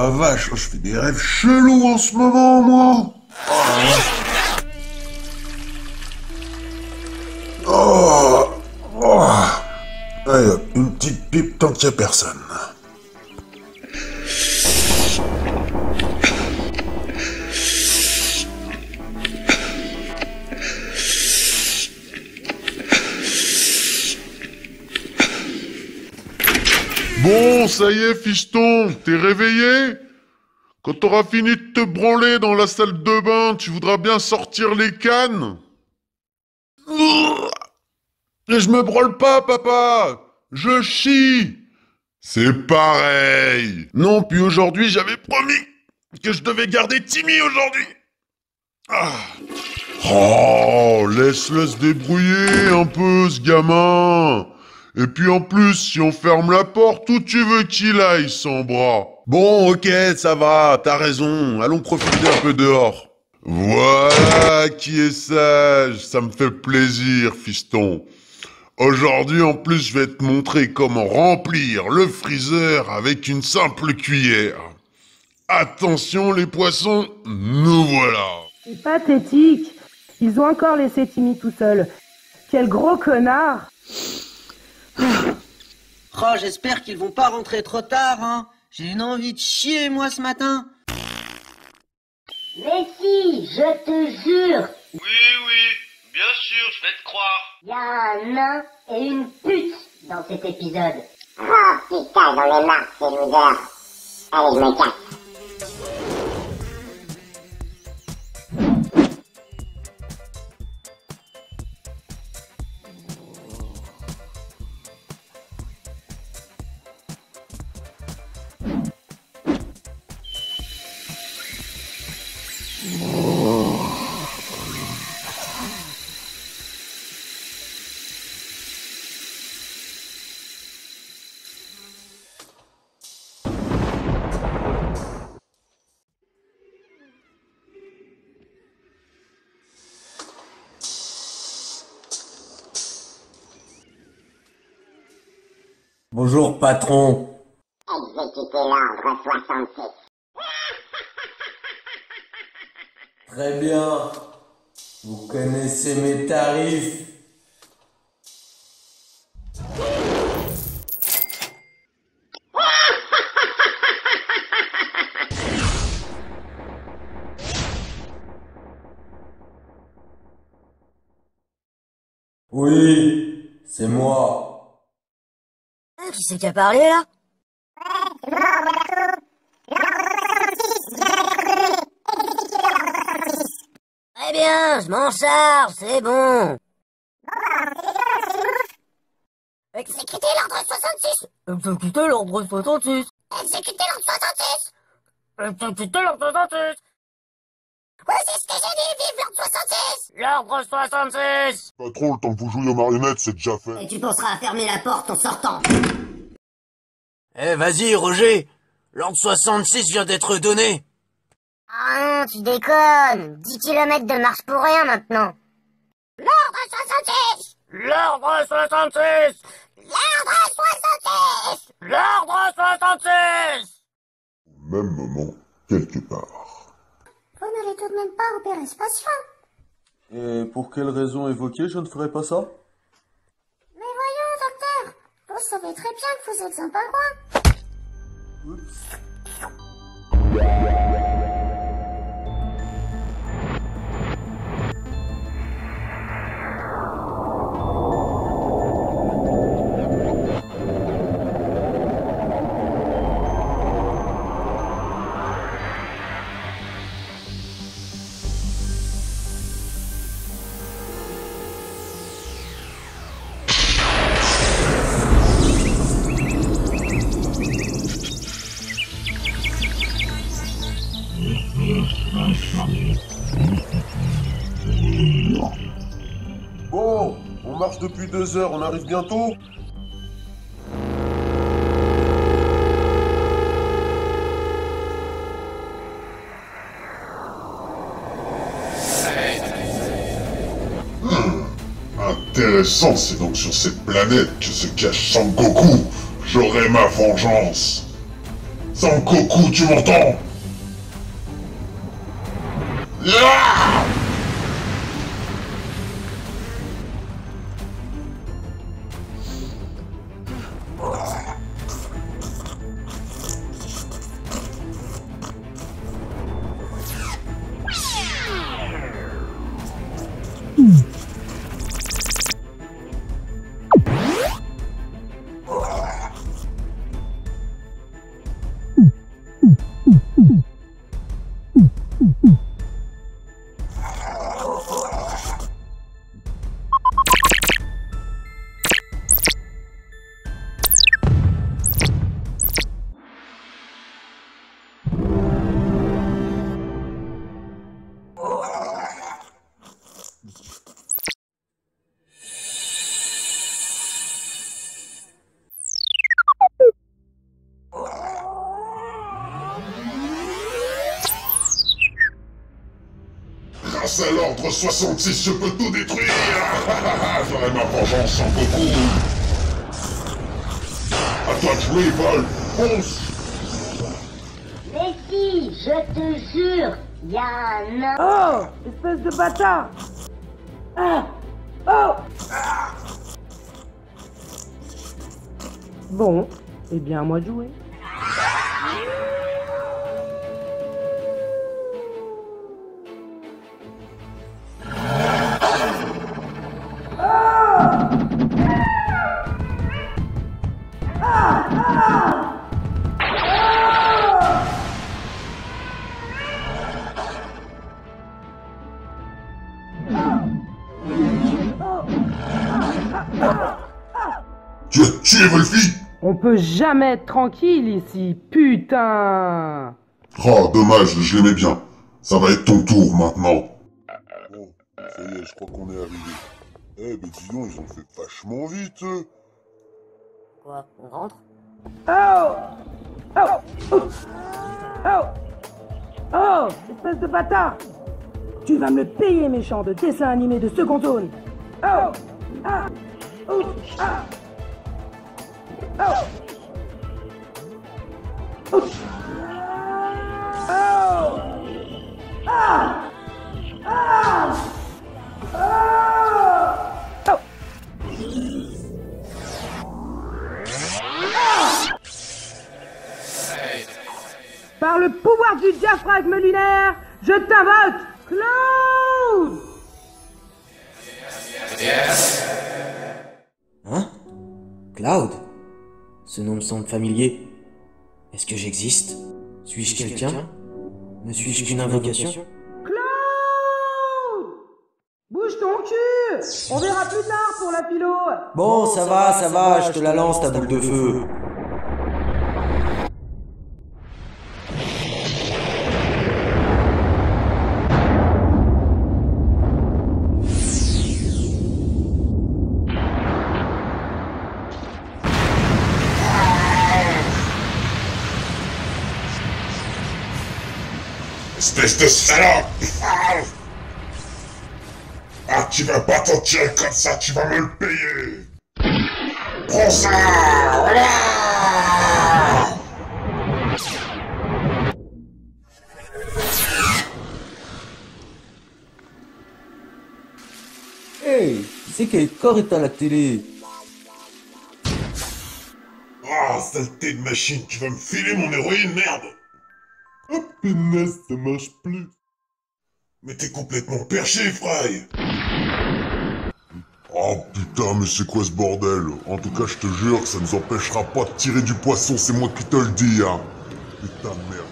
la vache, je fais des rêves chelous en ce moment, moi. Oh, oh. Allez, hop, une petite pipe tant qu'il n'y a personne. Bon, ça y est, fiston, t'es réveillé? Quand t'auras fini de te branler dans la salle de bain, tu voudras bien sortir les cannes? Je me brûle pas, papa. Je chie. C'est pareil. Non, puis aujourd'hui, j'avais promis que je devais garder Timmy aujourd'hui. Oh, laisse-le se débrouiller un peu, ce gamin. Et puis en plus, si on ferme la porte, où tu veux qu'il aille, sans bras? Bon, ok, ça va, t'as raison. Allons profiter un peu dehors. Voilà qui est sage, ça me fait plaisir, fiston. Aujourd'hui, en plus, je vais te montrer comment remplir le freezer avec une simple cuillère. Attention les poissons, nous voilà. C'est pathétique. Ils ont encore laissé Timmy tout seul. Quel gros connard. Oh, j'espère qu'ils vont pas rentrer trop tard, hein. J'ai une envie de chier, moi, ce matin. Mais si, je te jure, Oui, bien sûr, je vais te croire. il y a un nain et une pute dans cet épisode. Oh putain, j'en ai marre, ces losers. Allez, je me casse. Bonjour, patron. Exécutez l'ordre 66. Très bien. Vous connaissez mes tarifs. Oui, c'est moi. Qui c'est qui a parlé, là? Très bien, je m'en charge, c'est bon. Exécutez l'ordre 66. Exécutez l'ordre 66. Exécutez l'ordre 66. Exécutez l'ordre 66. Ouais, c'est ce que j'ai dit, vive l'ordre 66. L'ordre 66. Patron, le temps que vous jouiez aux marionnettes, c'est déjà fait. Et tu penseras à fermer la porte en sortant. Eh, vas-y, Roger. L'ordre 66 vient d'être donné. Ah non, tu déconnes. 10 kilomètres de marche pour rien maintenant. L'ordre 66. L'ordre 66. L'ordre 66. L'ordre 66. Au même moment, quelque part. Vous n'allez tout de même pas opérer ce patient. Et pour quelle raison évoquée je ne ferai pas ça? Mais voyons, docteur. Vous savez très bien que vous êtes un pingouin. Bon, on marche depuis 2 heures, on arrive bientôt? Intéressant, c'est donc sur cette planète que se cache Sangoku. J'aurai ma vengeance. Sangoku, tu m'entends? Yeah! Grâce à l'ordre 66, je peux tout détruire. J'aurai ma vengeance sans beaucoup. À toi de jouer, Vol. Fonce. Mais si, je te jure, y a un... Oh, espèce de bâtard. Ah. Oh. Bon, eh bien, à moi de jouer. Tu as tué Wolfie? On peut jamais être tranquille ici, putain. Oh, dommage, je l'aimais bien. Ça va être ton tour maintenant. Bon, ça y est, je crois qu'on est arrivé. Eh ben dis donc, ils ont fait vachement vite, eux. Quoi, on rentre? Oh. Oh. Oh. Oh. Oh, espèce de bâtard. Tu vas me payer, méchant, de dessin animé de seconde zone. Oh. Ah. Oh. Ah. Oh. Oh. Oh. Ah. Ah. Oh. Oh. Par le pouvoir du diaphragme lunaire, je t'invoque, Cloud! Hein? Cloud? Ce nom me semble familier. Est-ce que j'existe? Suis-je quelqu'un? Ne suis-je qu'une invocation? Cloud! Bouge ton cul! On verra plus tard pour la philo! Bon, ça va, je te la lance ta boule de feu. Espèce de salope! Ah, tu vas pas t'en tirer comme ça, tu vas me le payer! Prends ça! Voilà! Hey, tu sais quel corps est à la télé? Ah, saleté de machine, tu vas me filer mon héroïne, merde! Oh punaise, ça marche plus! Mais t'es complètement perché, Fry! Oh putain, mais c'est quoi ce bordel? En tout cas, je te jure que ça nous empêchera pas de tirer du poisson, c'est moi qui te le dis, hein! Putain de merde!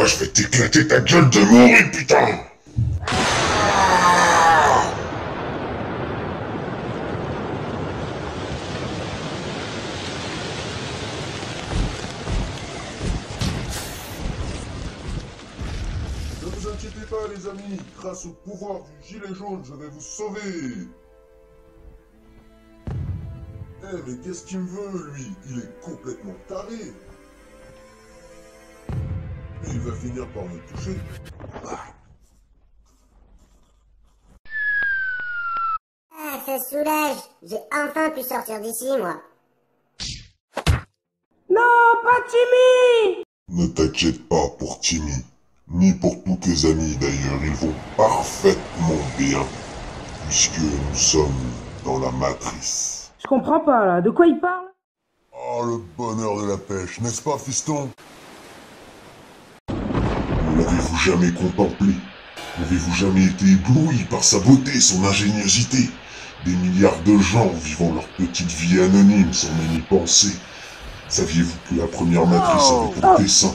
Moi, je vais t'éclater ta gueule de mourir, putain! Ne vous inquiétez pas, les amis. Grâce au pouvoir du gilet jaune, je vais vous sauver. Eh, mais qu'est-ce qu'il me veut, lui? Il est complètement taré. Et il va finir par me toucher. Ah, ça soulage. J'ai enfin pu sortir d'ici, moi. Non, pas Timmy! Ne t'inquiète pas pour Timmy, ni pour tous tes amis d'ailleurs, ils vont parfaitement bien, puisque nous sommes dans la matrice. Je comprends pas là, de quoi il parle? Oh, le bonheur de la pêche, n'est-ce pas, fiston? Ne l'avez-vous jamais contemplé? N'avez-vous jamais été ébloui par sa beauté, son ingéniosité? Des milliards de gens vivant leur petite vie anonyme sans même y penser. Saviez-vous que la première matrice avait pour dessein...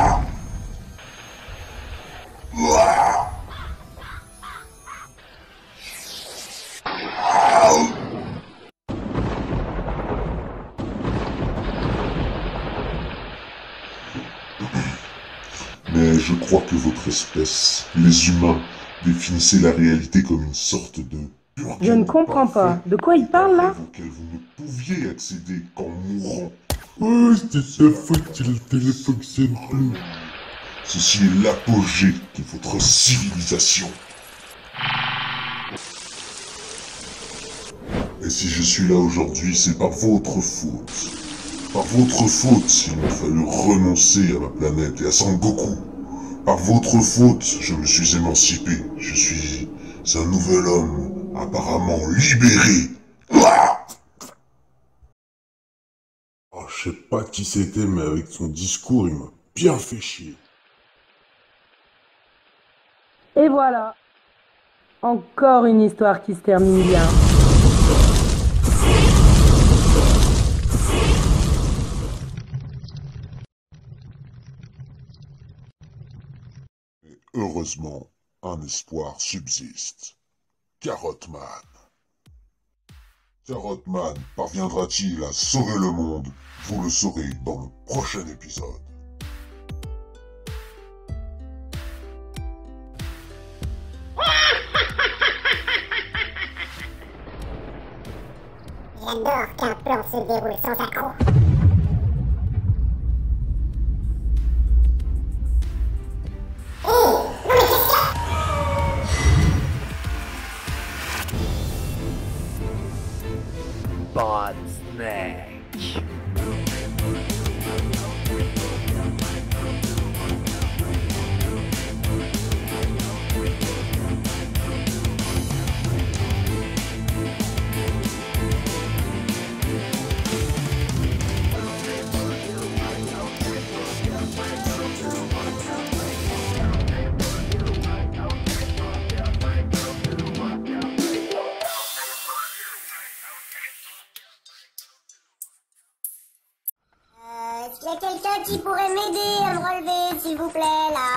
Mais je crois que votre espèce, les humains, définissez la réalité comme une sorte de... Je ne comprends pas. De quoi il parle là? Auquel vous ne pouviez accéder qu'en mourant. Oh, c'était sa faute si le téléphone fonctionne plus. Ceci est l'apogée de votre civilisation. Et si je suis là aujourd'hui, c'est par votre faute. Par votre faute, il m'a fallu renoncer à ma planète et à Son Goku. Par votre faute, je me suis émancipé. Je suis un nouvel homme, apparemment libéré. Oh, je sais pas qui c'était, mais avec son discours, il m'a bien fait chier. Et voilà. Encore une histoire qui se termine bien. Et heureusement, un espoir subsiste. Carrotman. Carrotman parviendra-t-il à sauver le monde? Vous le saurez dans le prochain épisode. J'adore qu'un plan se déroule sans accroc. Bond Snake. Est-ce qu'il y a quelqu'un qui pourrait m'aider à me relever, s'il vous plaît, là?